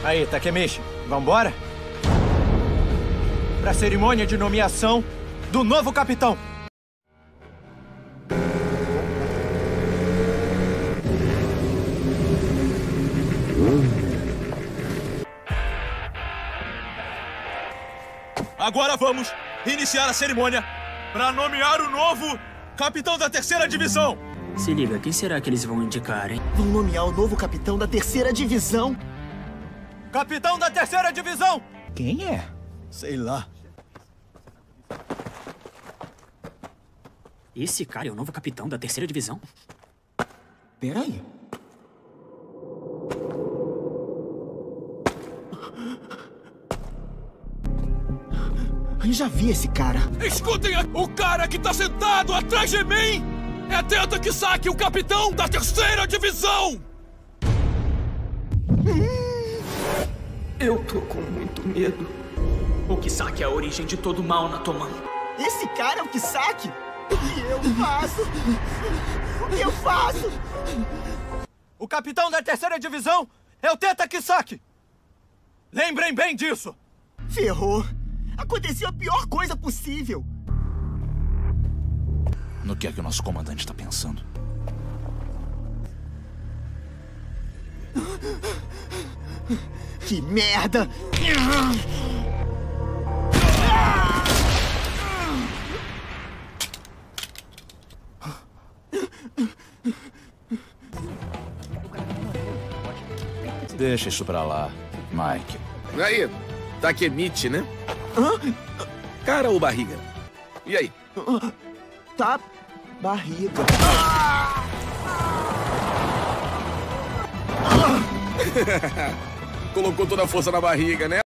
Aí, Takemichi, vambora? Pra cerimônia de nomeação do novo capitão. Agora vamos iniciar a cerimônia para nomear o novo capitão da 3ª divisão. Se liga, quem será que eles vão indicar, hein? Vão nomear o novo capitão da 3ª divisão. Capitão da 3ª divisão! Quem é? Sei lá. Esse cara é o novo capitão da 3ª divisão? Peraí. Eu já vi esse cara. Escutem o cara que tá sentado atrás de mim! É Tenta Kisaki, o capitão da 3ª divisão! Eu tô com muito medo. O Kisaki é a origem de todo mal na Toman. Esse cara é o Kisaki? O que eu faço? O que eu faço? O capitão da 3ª divisão é o Tenta Kisaki! Lembrem bem disso! Ferrou! Aconteceu a pior coisa possível! No que é que o nosso comandante está pensando? Que merda! Deixa isso pra lá, Mike. Aí, Takemichi, né? Hã? Cara ou barriga? E aí? Tá... barriga. Colocou toda a força na barriga, né?